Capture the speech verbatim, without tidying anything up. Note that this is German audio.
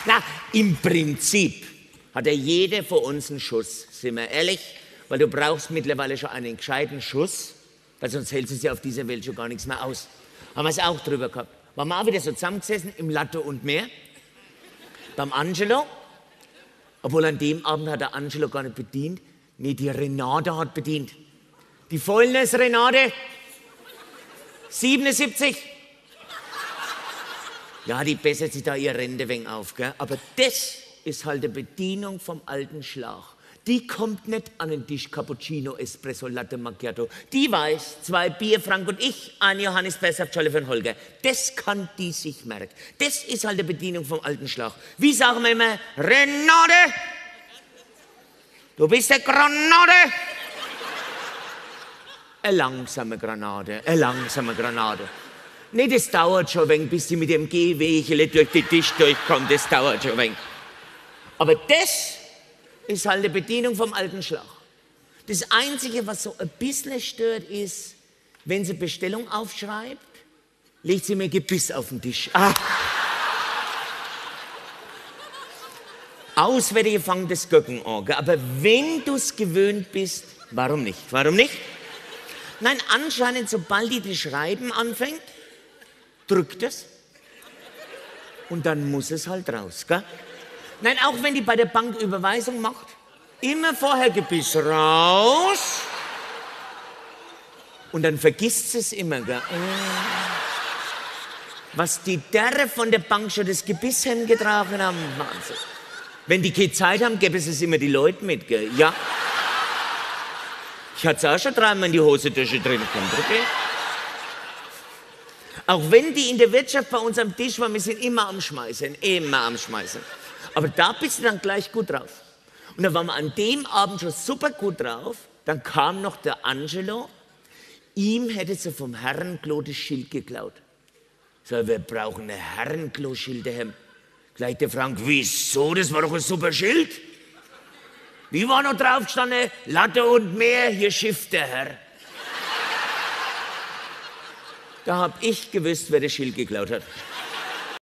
Na, im Prinzip hat ja jeder von uns einen Schuss, sind wir ehrlich, weil du brauchst mittlerweile schon einen gescheiten Schuss, weil sonst hält es ja auf dieser Welt schon gar nichts mehr aus. Haben wir es auch drüber gehabt. Waren wir auch wieder so zusammengesessen im Latte und Meer, beim Angelo, obwohl an dem Abend hat der Angelo gar nicht bedient, nee, die Renate hat bedient. Die Fäulnis Renate, siebenundsiebzig. Ja, die bessert sich da ihr Rente wegen auf, gell? Aber das ist halt die Bedienung vom alten Schlag. Die kommt nicht an den Tisch Cappuccino, Espresso, Latte Macchiato. Die weiß, zwei Bier, Frank und ich, ein Johannes Bessert, Scholle von Holger. Das kann die sich merken. Das ist halt die Bedienung vom alten Schlag. Wie sagen wir immer? Renate, du bist eine Granate. Eine langsame Granate, eine langsame Granate. Nee, das dauert schon ein wenig, bis sie mit dem Gehwegele durch den Tisch durchkommt. Das dauert schon ein wenig. Aber das ist halt die Bedienung vom alten Schlag. Das Einzige, was so ein bisschen stört, ist, wenn sie Bestellung aufschreibt, legt sie mir Gebiss auf den Tisch. Ah. Auswärtige fangen das Göcken an. Aber wenn du es gewöhnt bist, warum nicht? Warum nicht? Nein, anscheinend, sobald die das Schreiben anfängt, drückt es und dann muss es halt raus, gell? Nein, auch wenn die bei der Bank Überweisung macht, immer vorher Gebiss raus und dann vergisst sie es immer, gell? Was die Derre von der Bank schon das Gebiss heimgetragen haben, Wahnsinn. Wenn die keine Zeit haben, gäbe es immer die Leute mit, gell? Ja. Ich hatte es auch schon dreimal in die Hosentasche drin, okay? Auch wenn die in der Wirtschaft bei uns am Tisch waren, wir sind immer am Schmeißen, immer am Schmeißen. Aber da bist du dann gleich gut drauf. Und da waren wir an dem Abend schon super gut drauf. Dann kam noch der Angelo. Ihm hätte sie vom Herrenklo das Schild geklaut. So, wir brauchen ein Herrenklo-Schild daheim. Gleich der Frank, wieso? Das war doch ein super Schild. Wie war noch drauf gestanden? Latte und Meer, hier schifft der Herr. Da hab ich gewusst, wer das Schild geklaut hat.